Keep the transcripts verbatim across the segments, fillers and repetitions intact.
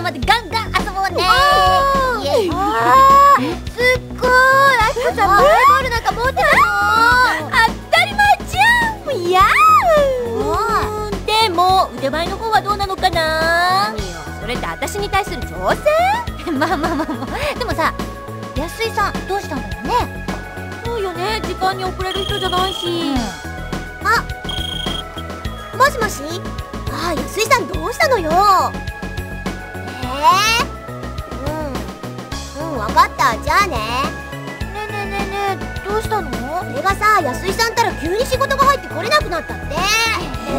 までガンガン遊ぼうね。イエイ。 あー、すっごい。あきこちゃんバレーボールなんか持ってたの？当たり前じゃん。いやー。でも腕前の方はどうなのかな？それって私に対する挑戦？ まあまあまあまあ。でもさ、安井さんどうしたんだろうね。 そうよね、時間に遅れる人じゃないし。 うん、 あ、もしもし。あ、安井さんどうしたのよ。えー、うんうん、分かった。じゃあね。ねえねえねえねえ、どうしたの？それがさ、安井さんったら急に仕事が入って来れなくなったって。え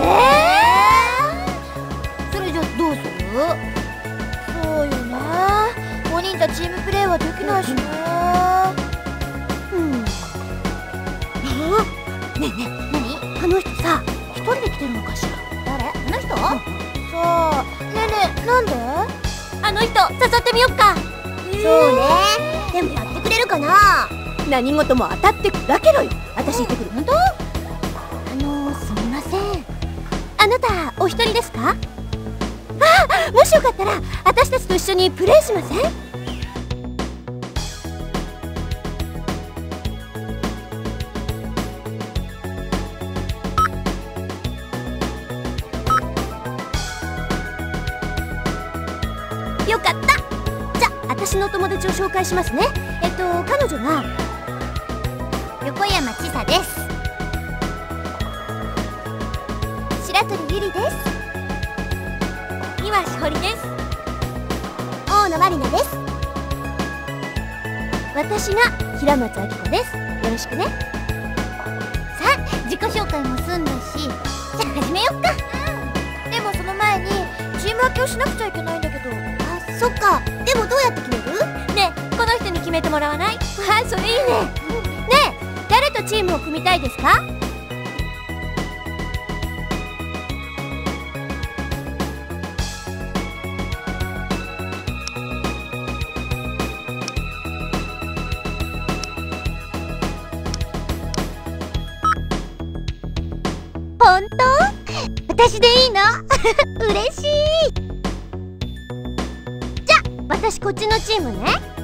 ー、それじゃどうする？ そうよね、ごにんじゃチームプレーはできないしね。うん。あ、ねえねえ、何？あの人さ、一人で来てるのかしら？ 誰？あの人？ さあ、ねえねえ、なんで？あの人誘ってみよっか。そうね。でもやってくれるかな？何事も当たって砕けろよ。私行ってくる。 本当？ あのー、すみません。あなたお一人ですか？あ、もしよかったら私たちと一緒にプレーしません？よかった。じゃあ私の友達を紹介しますね。えっと彼女が横山千沙です。 白鳥ゆりです。岩しほりです。大野まりなです。私が平松明子です。よろしくね。 さあ、自己紹介も済んだし、じゃあ始めよっか。 うん、でもその前にチーム分けをしなくちゃいけないんだけど。あ、そっか。でもどうやって決める？ねえ、この人に決めてもらわない？わあ、それいいね。ねえ、誰とチームを組みたいですか？ 本当？私でいいの？嬉しい。 じゃあ私こっちのチームね。